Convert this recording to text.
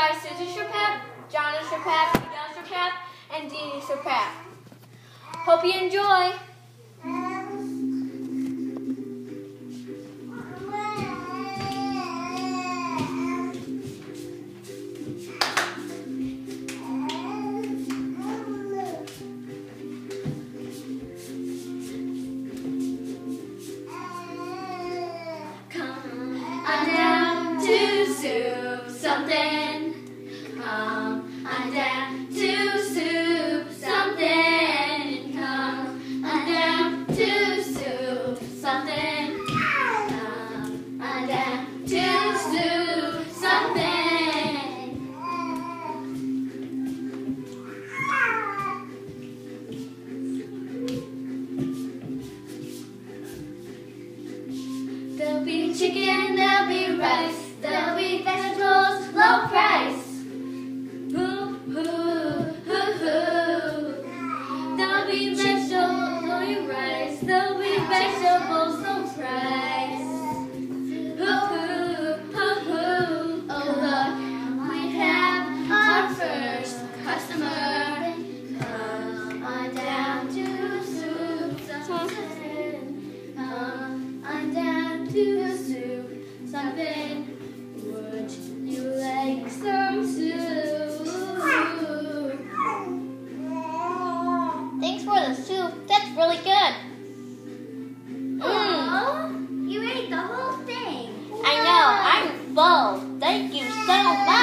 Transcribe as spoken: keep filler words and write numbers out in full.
by Susie Sherpath, Jonna Sherpath, Miguel Sherpath, and Dee Sherpath. Hope you enjoy. I'm down to soup something. Come on down to soup something. Come on down to soup something. Come on down to soup something. There'll be chicken, there'll be rice, there'll be vegetables, low price. Hoo, hoo, hoo, hoo. There'll be vegetables, there'll be rice, there'll be vegetables, low price. Hoo, hoo, hoo, hoo. Oh look, we have our first customer. Come on down to soup something. Come on down to soup something. Would you like some soup? Thanks for the soup. That's really good. Mmm. You ate the whole thing. I know. I'm full. Thank you so much.